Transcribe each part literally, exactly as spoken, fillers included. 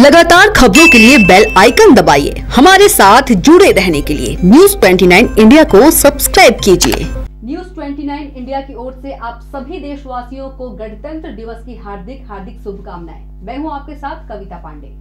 लगातार खबरों के लिए बेल आइकन दबाइए। हमारे साथ जुड़े रहने के लिए न्यूज़ उनतीस इंडिया को सब्सक्राइब कीजिए। न्यूज़ उनतीस इंडिया की ओर से आप सभी देशवासियों को गणतंत्र दिवस की हार्दिक हार्दिक शुभकामनाएं। मैं हूं आपके साथ कविता पांडे।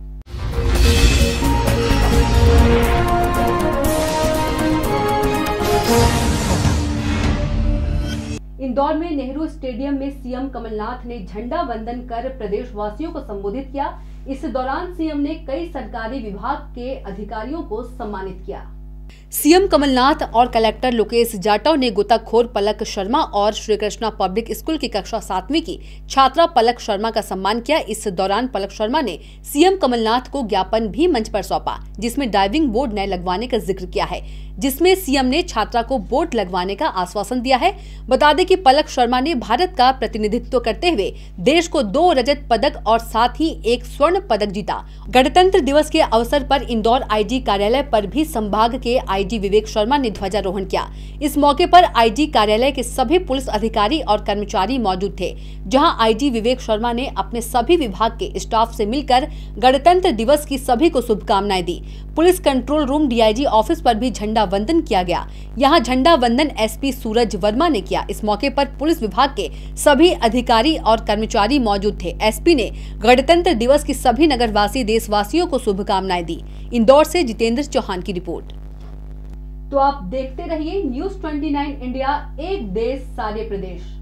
इंदौर में नेहरू स्टेडियम में सीएम कमलनाथ ने झंडा वंदन कर प्रदेशवासियों को संबोधित किया। इस दौरान सीएम ने कई सरकारी विभाग के अधिकारियों को सम्मानित किया। सीएम कमलनाथ और कलेक्टर लोकेश जाटव ने गोताखोर पलक शर्मा और श्री कृष्णा पब्लिक स्कूल की कक्षा सातवीं की छात्रा पलक शर्मा का सम्मान किया। इस दौरान पलक शर्मा ने सीएम कमलनाथ को ज्ञापन भी मंच पर सौंपा, जिसमें डाइविंग बोर्ड नए लगवाने का जिक्र किया है, जिसमें सीएम ने छात्रा को बोर्ड लगवाने का आश्वासन दिया है। बता दें कि पलक शर्मा ने भारत का प्रतिनिधित्व करते हुए देश को दो रजत पदक और साथ ही एक स्वर्ण पदक जीता। गणतंत्र दिवस के अवसर पर इंदौर आईजी कार्यालय पर भी संभाग के आईजी विवेक शर्मा ने ध्वजारोहण किया। इस मौके पर आईजी कार्यालय के सभी पुलिस अधिकारी और कर्मचारी मौजूद थे, जहां आईजी विवेक शर्मा ने अपने सभी विभाग के स्टाफ से मिलकर गणतंत्र दिवस की सभी को शुभकामनाएं दी। Police control room DIG office पर भी झंडा वंदन किया गया। यहां झंडा वंदन एसपी सूरज वर्मा ने किया। इस मौके पर पुलिस विभाग के सभी अधिकारी और कर्मचारी मौजूद थे। एसपी ने गणतंत्र दिवस की सभी नगरवासी देशवासियों को शुभकामनाएं दी। इंदौर से जितेंद्र चौहान की रिपोर्ट। तो आप देखते रहिए न्यूज़ उनतीस इंडिया, एक देश सारे प्रदेश।